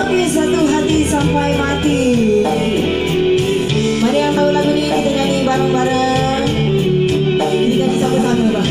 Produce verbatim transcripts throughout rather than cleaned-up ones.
Oke, satu hati sampai mati. Mari yang tahu lagu ini kita nyanyi bareng-bareng. Kita nyanyi sama-sama, Bang.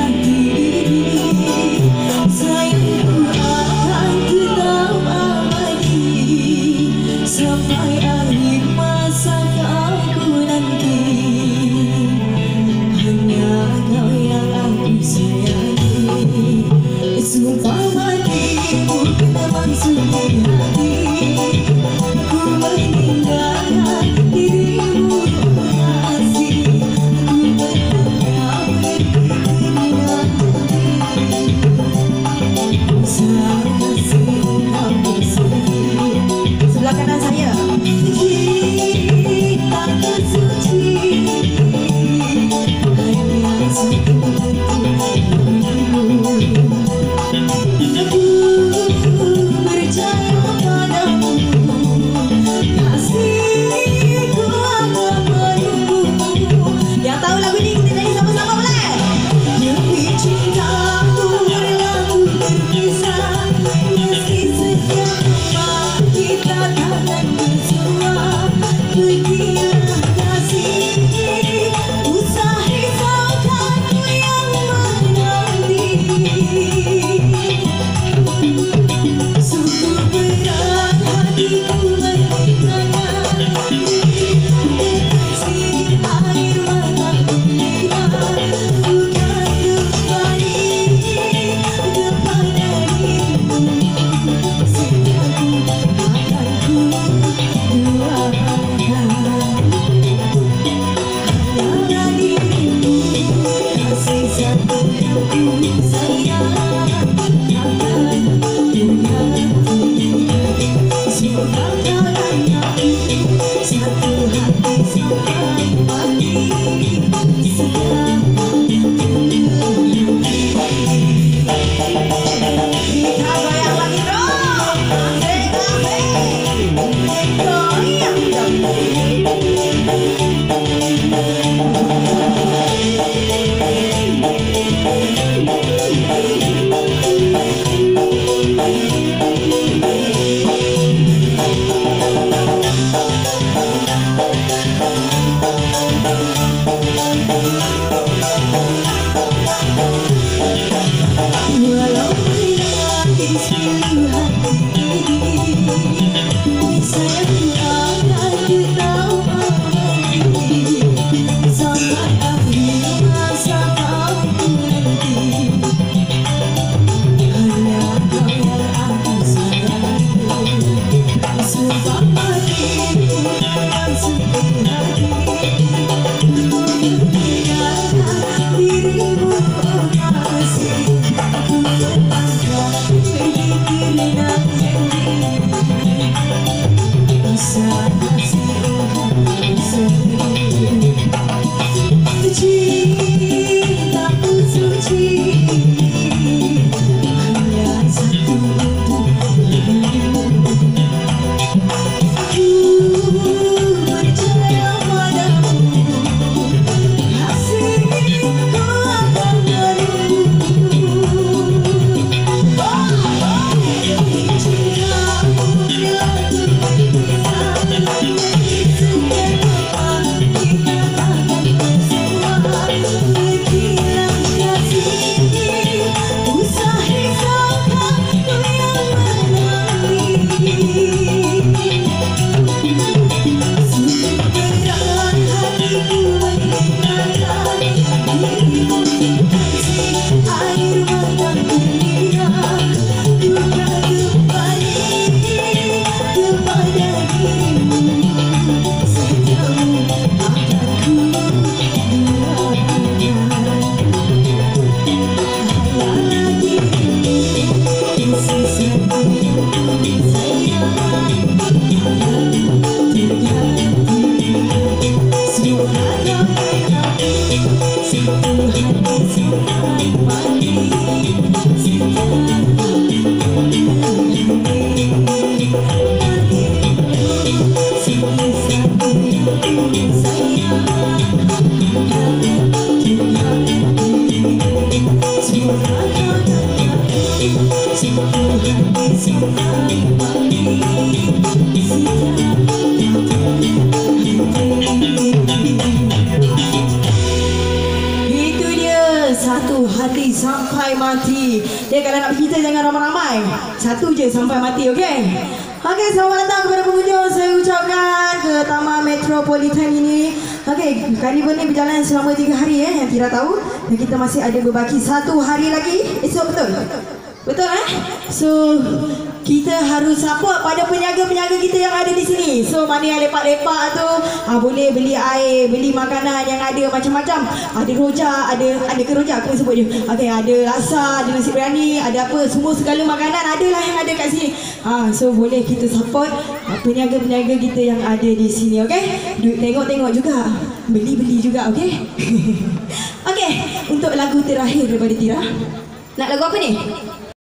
Sayangku akan tetap abadi. Satu hati sampai mati. Dia kalau nak kita jangan ramai-ramai. Satu je sampai mati, okey? Okey, selamat datang kepada pengunjung. Saya ucapkan ke Taman Metropolitan ini. Okey, karnival ni berjalan selama tiga hari eh, yang tidak tahu. Dan kita masih ada berbaki satu hari lagi. Esok betul? Betul eh? So kita harus support pada peniaga-peniaga kita yang ada di sini. So mana yang lepak-lepak tu ah, boleh beli air, beli makanan yang ada macam-macam. Ada rojak, ada ada ke rojak aku sebut je. Okey, ada rasa, ada nasi biryani, ada apa, semua segala makanan adalah yang ada kat sini. Ah, so boleh kita support ah, peniaga-peniaga kita yang ada di sini, okey? Tengok-tengok juga, beli-beli juga, okey? Okey, untuk lagu terakhir daripada Tira. Nak lagu apa ni?